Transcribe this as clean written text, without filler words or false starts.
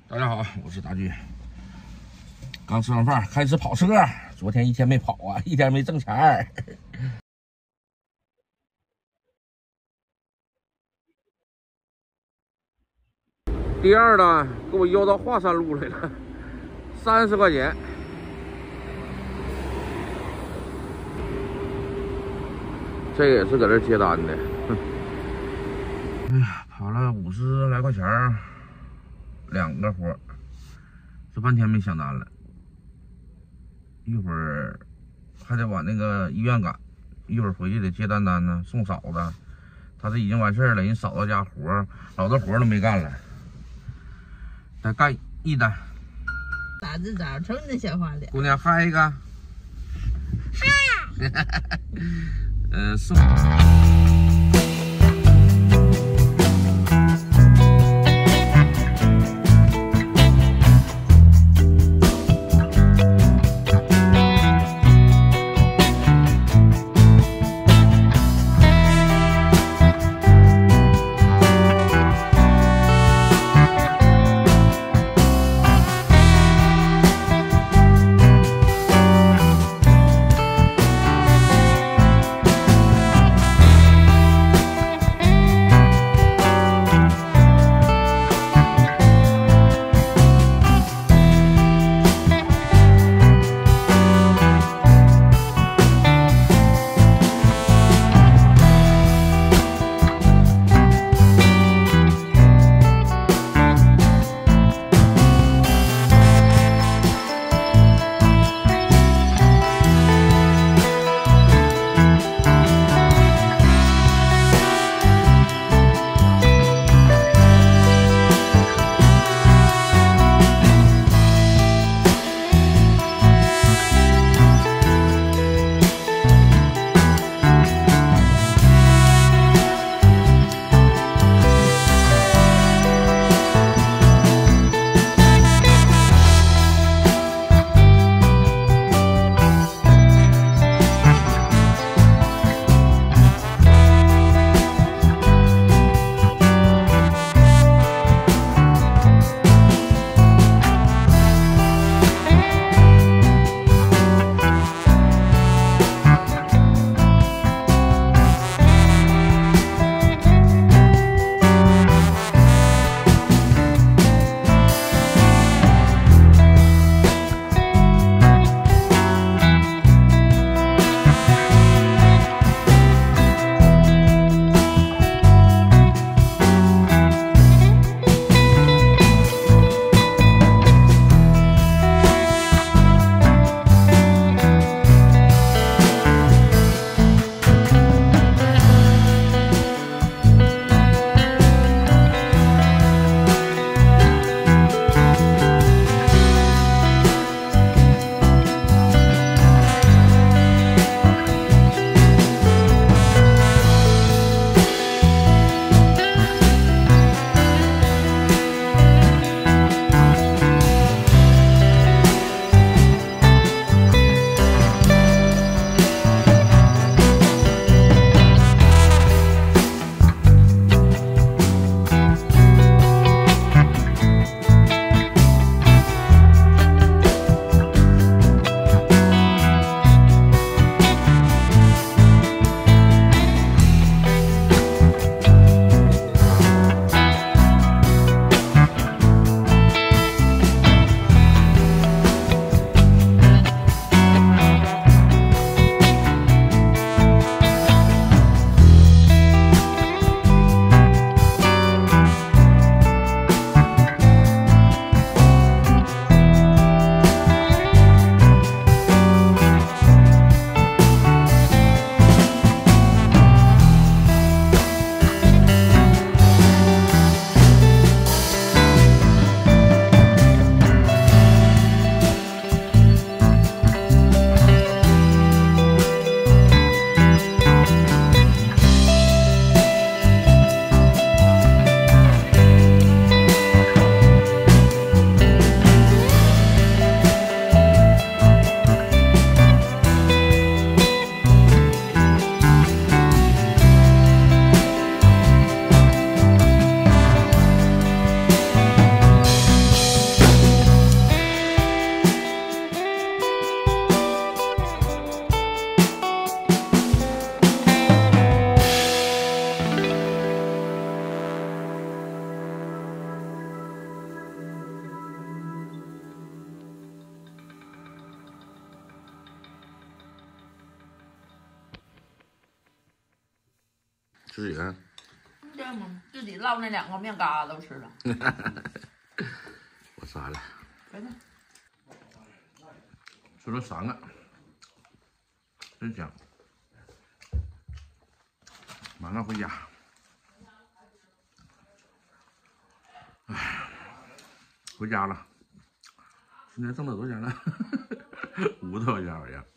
大家好，我是大军。刚吃完饭，开始跑车。昨天一天没跑啊，一天没挣钱儿。第二单给我邀到华山路来了，30块钱。这也是搁这接单的。哎呀，跑了50来块钱，2个活，这半天没下单了。一会儿还得往那个医院赶，一会儿回去得接单呢，送嫂子。他这已经完事儿了，人嫂子家活老多活都没干了，再干一单。 咋子咋瞅你那小花脸？ 姑娘嗨一个，嗨。送。 吃几个？ 这样吗？自己烙那2个面疙瘩都吃了。 我删了。 真的。 吃了3个，真香。马上回家。哎，回家了。今天挣了多少钱了？5多块钱好像。